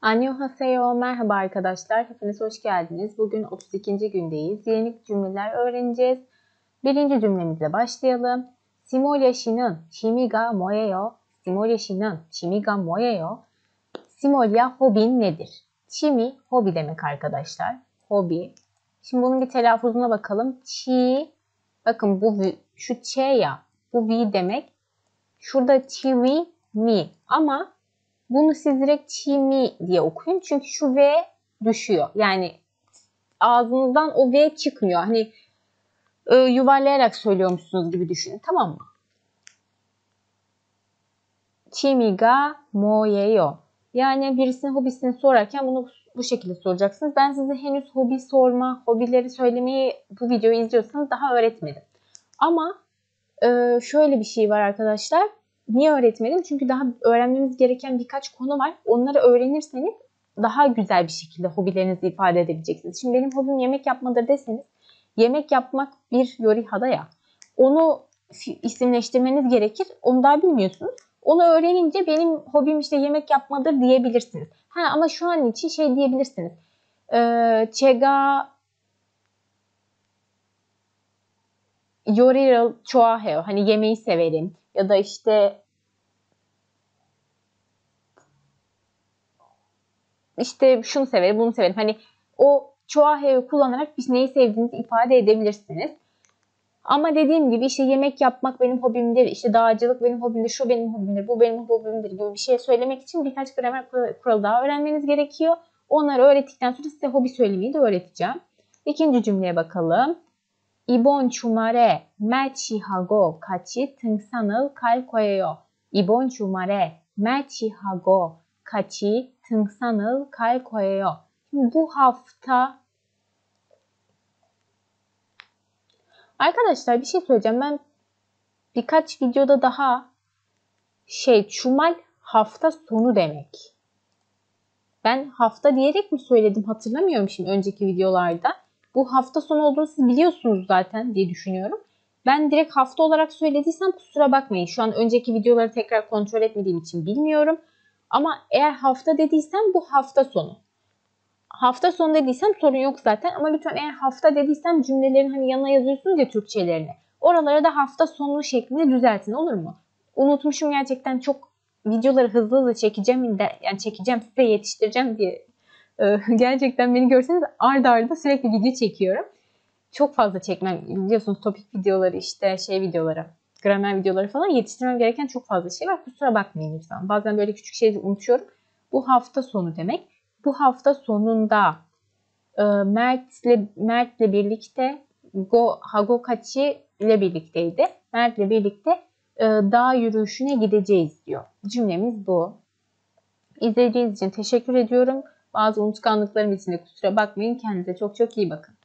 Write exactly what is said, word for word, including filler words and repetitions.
Annyeonghaseyo, merhaba arkadaşlar. Hepiniz hoş geldiniz. Bugün otuz ikinci gündeyiz. Yeni cümleler öğreneceğiz. Birinci cümlemizle başlayalım. Simolya 씨는 취미가 뭐예요? Simolya 씨는 취미가 뭐예요? Simolya hobin nedir? Çimi hobi demek arkadaşlar. Hobi. Şimdi bunun bir telaffuzuna bakalım. Çi, bakın bu şu ç ya, bu vi demek. Şurada çivi mi ama bunu siz direkt çimi diye okuyun. Çünkü şu V düşüyor. Yani ağzınızdan o V çıkmıyor. Hani e, yuvarlayarak söylüyormuşsunuz gibi düşünün. Tamam mı? Çimiga moyeyo. Yani birisinin hobisini sorarken bunu bu şekilde soracaksınız. Ben size henüz hobi sorma, hobileri söylemeyi bu videoyu izliyorsanız daha öğretmedim. Ama e, şöyle bir şey var arkadaşlar. Niye öğretmedim? Çünkü daha öğrenmemiz gereken birkaç konu var. Onları öğrenirseniz daha güzel bir şekilde hobilerinizi ifade edebileceksiniz. Şimdi benim hobim yemek yapmadır deseniz, yemek yapmak bir yorihada ya. Onu isimleştirmeniz gerekir. Onu daha bilmiyorsunuz. Onu öğrenince benim hobim işte yemek yapmadır diyebilirsiniz. Ha, ama şu an için şey diyebilirsiniz. Çega 요리를 좋아해요. Hani yemeği severim. Ya da işte işte şunu severim, bunu severim. Hani o 좋아해요 kullanarak biz neyi sevdiğinizi ifade edebilirsiniz. Ama dediğim gibi işte yemek yapmak benim hobimdir, işte dağcılık benim hobimdir, şu benim hobimdir, bu benim hobimdir gibi bir şey söylemek için birkaç gramer kuralı daha öğrenmeniz gerekiyor. Onları öğrettikten sonra size hobi söylemeyi de öğreteceğim. İkinci cümleye bakalım. 이번 주말에 말치하고 같이 등산을 갈 거예요. 이번 주말에 말치하고 같이 등산을 갈 거예요. Şimdi bu hafta arkadaşlar bir şey söyleyeceğim. Ben birkaç videoda daha şey Çumal hafta sonu demek. Ben hafta diyerek mi söyledim hatırlamıyorum şimdi önceki videolarda. Bu hafta sonu olduğunu siz biliyorsunuz zaten diye düşünüyorum. Ben direkt hafta olarak söylediysem kusura bakmayın. Şu an önceki videoları tekrar kontrol etmediğim için bilmiyorum. Ama eğer hafta dediysem bu hafta sonu. Hafta sonu dediysem sorun yok zaten. Ama lütfen eğer hafta dediysem cümlelerin hani yanına yazıyorsunuz ya Türkçelerini. Oralara da hafta sonu şeklinde düzeltin, olur mu? Unutmuşum gerçekten, çok videoları hızlı hızlı çekeceğim. Yani çekeceğim, size yetiştireceğim diye. Gerçekten beni görseniz arda arda sürekli video çekiyorum. Çok fazla çekmem, biliyorsunuz topik videoları, işte şey videoları, gramer videoları falan, yetiştirmem gereken çok fazla şey var. Kusura bakmayın lütfen. Bazen böyle küçük şeyleri unutuyorum. Bu hafta sonu demek. Bu hafta sonunda e, Mert'le Mert'le birlikte Go Hagokachi ile birlikteydi. Mert'le birlikte e, dağ yürüyüşüne gideceğiz diyor. Cümlemiz bu. İzlediğiniz için teşekkür ediyorum. Bazı unutkanlıklarım için de kusura bakmayın. Kendinize çok çok iyi bakın.